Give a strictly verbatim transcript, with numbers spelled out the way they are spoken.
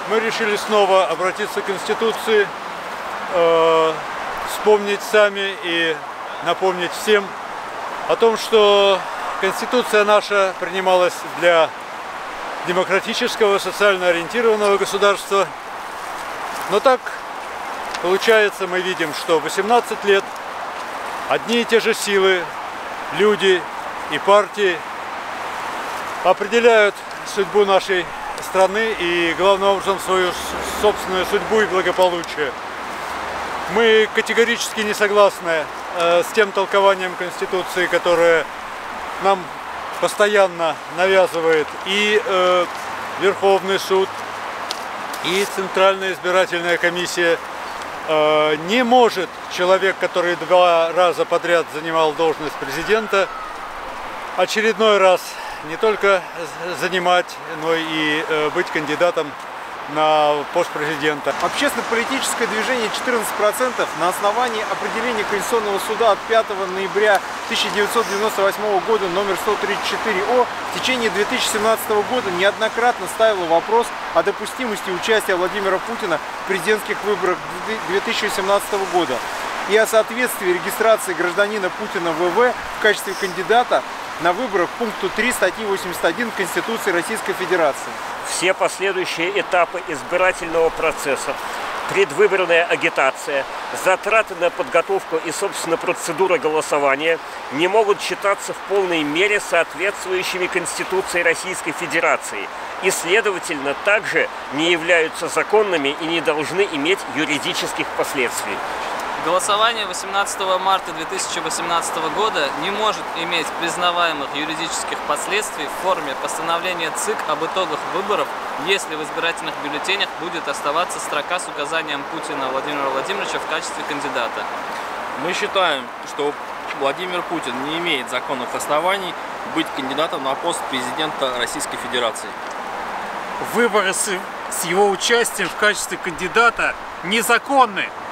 мы решили снова обратиться к Конституции, э, вспомнить сами и напомнить всем о том, что Конституция наша принималась для демократического, социально ориентированного государства. Но так получается, мы видим, что восемнадцать лет одни и те же силы, люди и партии определяют судьбу нашей страны и, главным образом, свою собственную судьбу и благополучие. Мы категорически не согласны э, с тем толкованием Конституции, которое нам постоянно навязывает и э, Верховный суд, и Центральная избирательная комиссия. Э, не может человек, который два раза подряд занимал должность президента, очередной раз не только занимать, но и э, быть кандидатом на пост президента. Общественно-политическое движение четырнадцать процентов на основании определения Конституционного суда от пятого ноября тысяча девятьсот девяносто восьмого года номер сто тридцать четыре О в течение две тысячи семнадцатого года неоднократно ставило вопрос о допустимости участия Владимира Путина в президентских выборах две тысячи семнадцатого года и о соответствии регистрации гражданина Путина в В в качестве кандидата на выборах пункту три статьи восемьдесят один Конституции Российской Федерации. Все последующие этапы избирательного процесса, предвыборная агитация, затраты на подготовку и, собственно, процедура голосования не могут считаться в полной мере соответствующими Конституции Российской Федерации и, следовательно, также не являются законными и не должны иметь юридических последствий. Голосование восемнадцатого марта две тысячи восемнадцатого года не может иметь признаваемых юридических последствий в форме постановления ЦИК об итогах выборов, если в избирательных бюллетенях будет оставаться строка с указанием Путина Владимира Владимировича в качестве кандидата. Мы считаем, что Владимир Путин не имеет законных оснований быть кандидатом на пост президента Российской Федерации. Выборы с его участием в качестве кандидата незаконны.